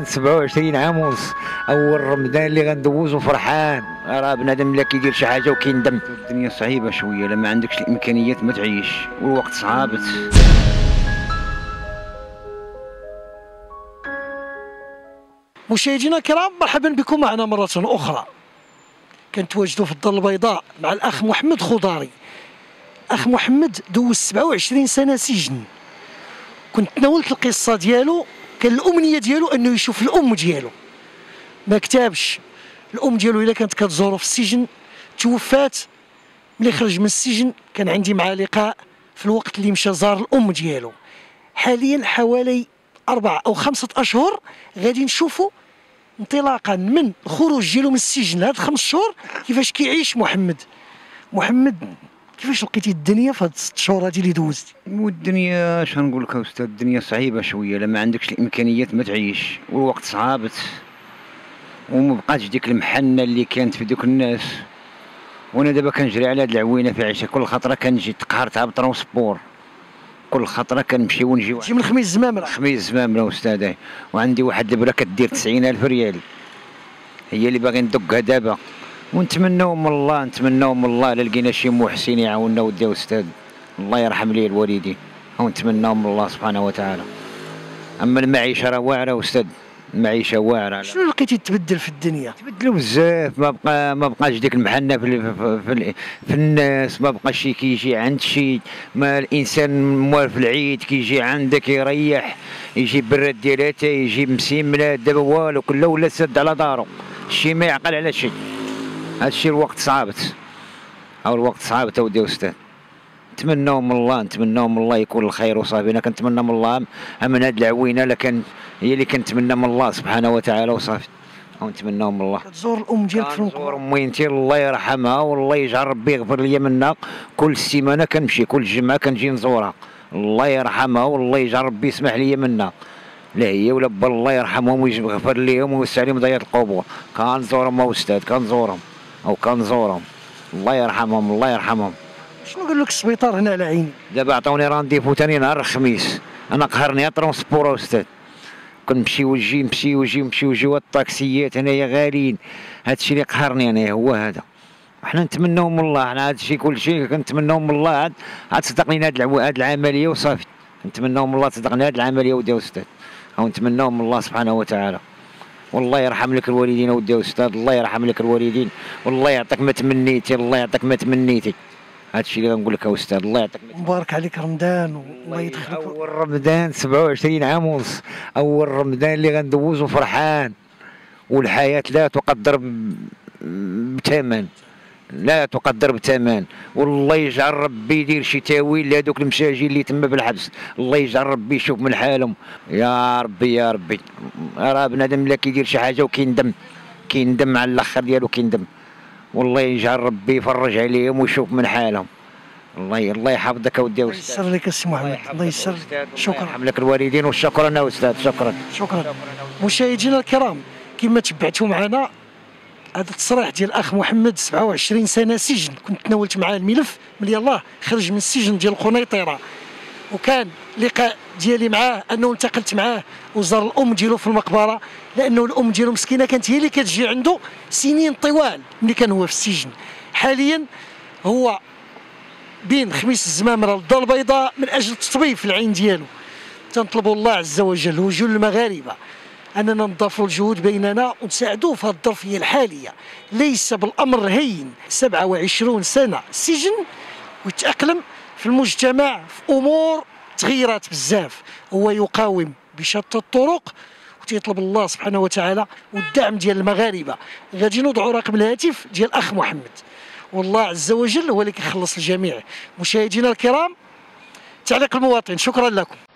27 عام ونص، اول رمضان اللي غندوزو فرحان. راه بنادم ملي كيدير شي حاجه وكيندم. الدنيا صعيبه شويه، لما عندكش الامكانيات ما تعيش، والوقت صعابت. مشاهدينا الكرام، مرحبا بكم معنا مرة أخرى. كنتواجدوا في الدار البيضاء مع الأخ محمد خضاري. أخ محمد دوز 27 سنة سجن. كنت تناولت القصة ديالو، كان الأمنية ديالو أنه يشوف الأم ديالو، ما كتابش. الأم ديالو إلا كانت كتزورو في السجن توفات. ملي خرج من السجن كان عندي معاه لقاء في الوقت اللي مشى زار الأم ديالو. حاليا حوالي 4 أو 5 أشهر غادي نشوفوا انطلاقا من الخروج ديالو من السجن لهاد 5 شهور كيفاش كيعيش محمد. كيفاش لقيتي الدنيا في هاد 6 شهور هادي اللي دوزتي؟ والدنيا اش غنقول لك استاذ، الدنيا صعيبه شويه، لما عندكش الامكانيات ما تعيش، والوقت صعابت، وما بقاتش ديك المحنه اللي كانت في دوك الناس. وانا دابا كنجري على هاد العوينه في عيشه، كل خطره كنجي تقهرتها بطرونسبور، كل خطره كنمشي ونجي. تجي من خميس الزمامره. خميس الزمامره استاذ، وعندي واحد البرا كدير 90,000 ريال، هي اللي باغي ندقها دابا. ونتمناو من الله الا لقينا شي محسن يعاوننا ودي استاذ، الله يرحم ليه الوالدين، ونتمناو من الله سبحانه وتعالى. اما المعيشه راه واعره استاذ، المعيشه واعره. شنو لقيتي تبدل في الدنيا؟ تبدلوا بزاف، ما بقاش ديك المحنه في الناس، ما بقاش شي كيجي عند شي، ما الانسان موالف العيد كيجي عندك يريح، يجيب براد ديالاتها، يجيب مسيملات، دابا والو كله ولا سد على دارو، شي ما يعقل على شي. هادشي الوقت صعابت، او الوقت صعابت اودي استاذ. نتمناو من الله يكون الخير وصافي. انا كنتمنى من الله من هاد العوينه، لكن هي اللي كنتمنى من الله سبحانه وتعالى وصافي، ونتمناو من الله. كتزور الام ديالك في المقبره؟ كنزور امينتي الله يرحمها، والله يجعل ربي يغفر لي منها. كل سيمانه كنمشي، كل جمعه كنجي نزورها، الله يرحمها والله يجعل ربي يسمح لي منها. لا هي ولا با، الله يرحمهم ويغفر ليهم ويوسع عليهم ضياط القبور. كنزورهم استاذ، كنزورهم، الله يرحمهم. شنو قال لك السبيطار هنا على عيني؟ دابا عطاوني رانديفو ثاني نهار الخميس. انا قهرني الترونسبور استاذ، كنمشي ونجي نمشي ونجي، والطاكسيات هنايا غاليين. هادشي اللي قهرني انا هو هذا. وحنا نتمناو من الله، حنا هادشي كلشي كنتمناو من الله عاد تصدق لينا هاد العمليه وصافي. نتمناو من الله تصدق لنا هاد العمليه ودي استاذ، او نتمناو من الله سبحانه وتعالى. والله يرحم لك الوالدين ودي استاذ، الله يرحم لك الوالدين، والله يعطيك ما تمنيتي، هادشي اللي غنقول لك استاذ. الله يعطيك مبارك عليك رمضان، والله يدخلك. اول رمضان 27 عام ونص، اول رمضان اللي غندوزو فرحان. والحياه لا تقدر بثمن، والله يجعل ربي يدير شي تاويل لهذوك المساجين اللي تما في الحبس، الله يجعل ربي يشوف من حالهم. يا ربي راه بنادم ملي كيدير شي حاجه وكيندم على الاخر ديالو كيندم، والله يجعل ربي يفرج عليهم ويشوف من حالهم. الله يحفظك اودي استاذ. الله يسر لك السي محمد، الله يسر. شكرا. الله يرحم لك الوالدين، وشكرا استاذ، شكرا. مشاهدينا الكرام، كما تبعتوا معنا هذا التصريح ديال الاخ محمد، 27 سنه سجن. كنت تناولت معاه الملف ملي يلاه خرج من السجن ديال القنيطره، وكان لقاء ديالي معاه انه التقلت معاه وزار الام ديالو في المقبره، لانه الام ديالو مسكينه كانت هي اللي كتجي عنده سنين طوال ملي كان هو في السجن. حاليا هو بين خميس الزمامره للدار البيضاء من اجل التطبيب في العين ديالو. تنطلبوا الله عز وجل وجل المغاربه اننا نضافوا الجهود بيننا ونساعدوه في هذه الظرفيه الحاليه. ليس بالامر هين 27 سنه سجن ويتاقلم في المجتمع في امور تغيرات بزاف. هو يقاوم بشتى الطرق وتيطلب الله سبحانه وتعالى والدعم ديال المغاربه. غادي نوضعوا رقم الهاتف ديال الاخ محمد، والله عز وجل هو اللي كيخلص الجميع. مشاهدينا الكرام، تعليق المواطن. شكرا لكم.